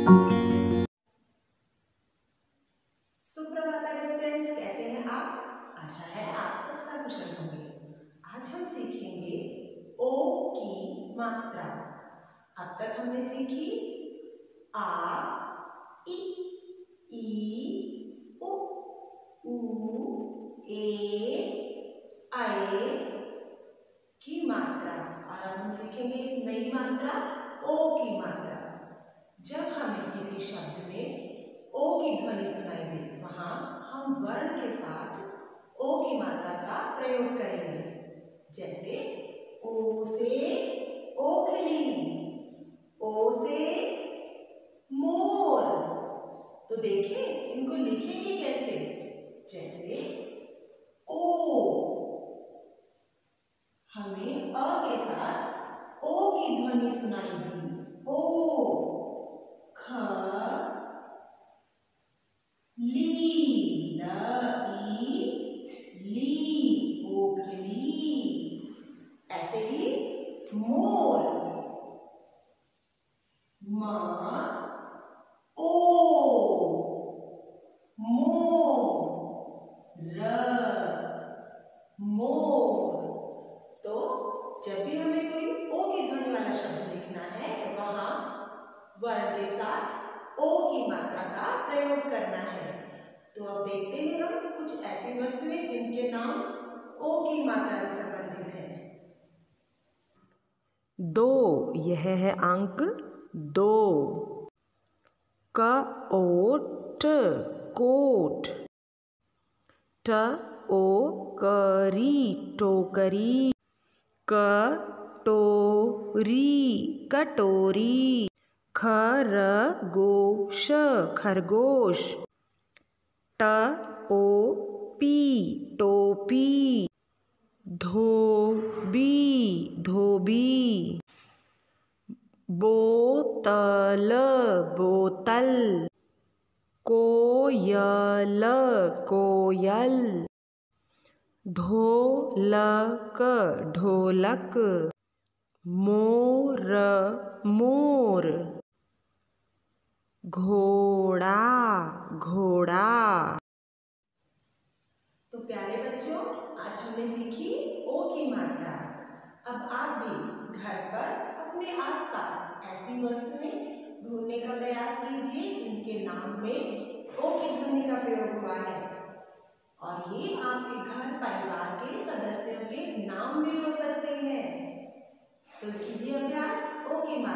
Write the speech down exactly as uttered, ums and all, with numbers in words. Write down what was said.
सुप्रभात स्टूडेंट्स, कैसे हैं आप? आशा है आप सब सकुशल होंगे। आज हम सीखेंगे ओ की मात्रा। अब तक हमने सीखी आ, इ, ई, उ, ऊ, ए, ऐ की मात्रा। और अब हम सीखेंगे एक नई मात्रा, ओ की मात्रा। जब हमें किसी शब्द में ओ की ध्वनि सुनाई दे, वहां हम वर्ण के साथ ओ की मात्रा का प्रयोग करेंगे। जैसे ओ से ओखली, ओ से मोर। तो देखिए इनको लिखेंगे कैसे। जैसे ओ, हमें अ के साथ ओ की ध्वनि सुनाई दी। ओ, ख, ली, ल, ई, ली, ओखली। ऐसे ही मोर, म, ओ, मोर, र, मोर। तो जब भी हमें कोई ओ की ध्वनि वाला शब्द लिखना है, वहां वर्ण के साथ ओ की मात्रा का प्रयोग करना है। तो अब देखते हैं हम कुछ ऐसी वस्तुएं जिनके नाम ओ की मात्रा से संबंधित है। दो, यह है अंक दो। क ओ ट, कोट। ट ओ करी, टोकरी। क टो री, कटोरी। खरगोश, खरगोश। ट ओ पी, टोपी। धोबी, धोबी। बोतल, बोतल। कोयल, कोयल। ढोलक, ढोलक। मोर, मोर। घोड़ा, घोड़ा। तो प्यारे बच्चों, आज हमने सीखी ओ की मात्रा। अब आप भी घर पर अपने आसपास ऐसी वस्तुएं ढूंढने का प्रयास कीजिए जिनके नाम में ओ की ध्वनि का प्रयोग हुआ है। और ये आपके घर परिवार के सदस्यों के नाम भी हो सकते हैं। तो कीजिए अभ्यास ओ की